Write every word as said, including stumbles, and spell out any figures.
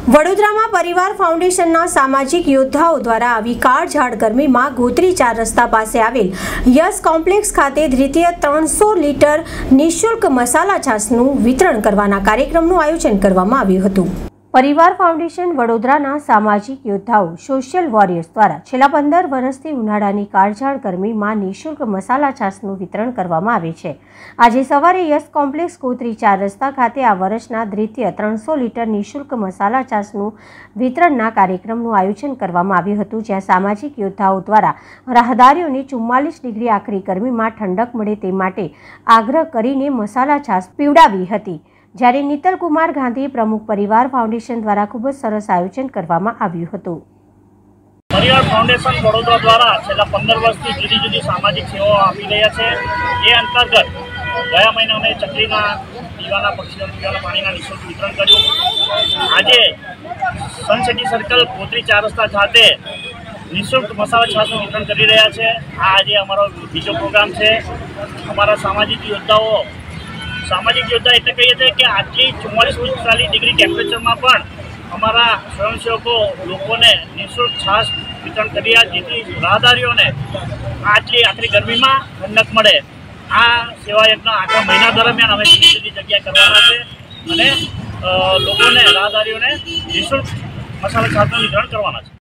વડોદરામાં પરિવાર ફાઉન્ડેશનના સામાજિક યોદ્ધાઓ દ્વારા આવી કાળઝાળ ગરમીમાં ગોત્રી ચાર રસ્તા પાસે આવેલ યસ કોમ્પ્લેક્સ ખાતે દ્વિતીય ત્રણસો લીટર નિઃશુલ્ક મસાલા છાશનું વિતરણ કરવાના કાર્યક્રમનું આયોજન કરવામાં આવ્યું હતું। પરિવાર ફાઉન્ડેશન વડોદરાના સામાજિક યોદ્ધાઓ સોશિયલ વોરિયર્સ દ્વારા છેલ્લા પંદર વર્ષથી ઉનાળાની કાળઝાળ ગરમીમાં નિઃશુલ્ક મસાલા છાશનું વિતરણ કરવામાં આવે છે। આજે સવારે યસ કોમ્પ્લેક્સ ગોત્રી ચાર રસ્તા ખાતે આ વર્ષના દ્વિતીય ત્રણસો લીટર નિઃશુલ્ક મસાલા છાશનું વિતરણના કાર્યક્રમનું આયોજન કરવામાં આવ્યું હતું, જ્યાં સામાજિક યોદ્ધાઓ દ્વારા રાહદારીઓને ચુમ્માલીસ ડિગ્રી આકરી ગરમીમાં ઠંડક મળે તે માટે આગ્રહ કરીને મસાલા છાશ પીવડાવી હતી। જ્યારે નીતલ કુમાર ગાંધી પ્રમુખ પરિવાર ફાઉન્ડેશન દ્વારા ખૂબ જ સરસ આયોજન કરવામાં આવ્યું હતું। પરિવાર ફાઉન્ડેશન વડોદરા દ્વારા છેલ્લા પંદર વર્ષથી જુદી જુદી સામાજિક સેવાઓ આપી રહ્યા છે। એ અંતર્ગત ગયા મહિને અમે ચકલીના પીવાના પક્ષીઓ પીવાના પાણીના નિઃશુલ્ક વિતરણ કર્યું। આજે સનસિટી સર્કલ ગોત્રી ચાર રસ્તા ખાતે નિઃશુલ્ક મસાલા છાશનું વિતરણ કરી રહ્યા છે। આ આજે અમારો બીજો પ્રોગ્રામ છે। અમારા સામાજિક યોદ્ધાઓ સામાજિક યોદ્ધા એટલે કહીએ છીએ કે આટલી ચુમ્માલીસ પિસ્તાલીસ ડિગ્રી ટેમ્પરેચરમાં પણ અમારા સ્વયંસેવકો લોકોને નિઃશુલ્ક છાશ વિતરણ કર્યા, જેથી રાહદારીઓને આટલી આખરી ગરમીમાં ઠંડક મળે। આ સેવાયજ્ઞ આખા મહિના દરમિયાન અમે જુદી જુદી જગ્યાએ કરવાના છે અને લોકોને રાહદારીઓને નિઃશુલ્ક મસાલા છાશનું વિતરણ કરવાના છે।